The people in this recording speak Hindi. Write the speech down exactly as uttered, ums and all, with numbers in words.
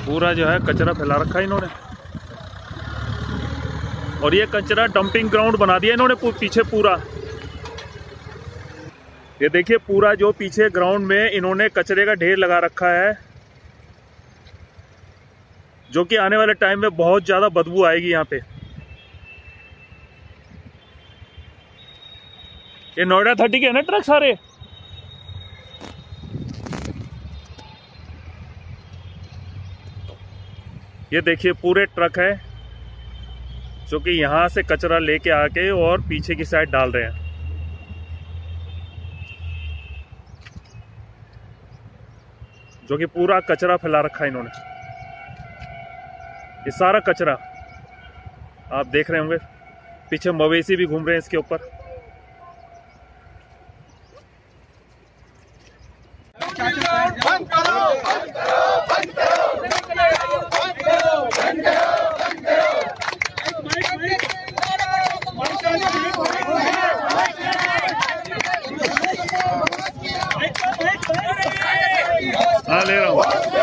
पूरा जो है कचरा फैला रखा है इन्होंने, और ये कचरा डंपिंग ग्राउंड बना दिया इन्होंने पीछे पूरा। ये देखिए पूरा जो पीछे ग्राउंड में इन्होंने कचरे का ढेर लगा रखा है, जो कि आने वाले टाइम में बहुत ज्यादा बदबू आएगी यहाँ पे। ये नोएडा अथॉरिटी के है ना ट्रक सारे। ये देखिए पूरे ट्रक है जो कि यहां से कचरा लेके आके और पीछे की साइड डाल रहे हैं। जो कि पूरा कचरा फैला रखा है इन्होंने, ये सारा कचरा आप देख रहे होंगे। पीछे मवेशी भी घूम रहे हैं इसके ऊपर। बंद करो, बंद करो, बंद करो, बंद करो, बंद करो, बंद करो। हाँ ले रहा हूँ।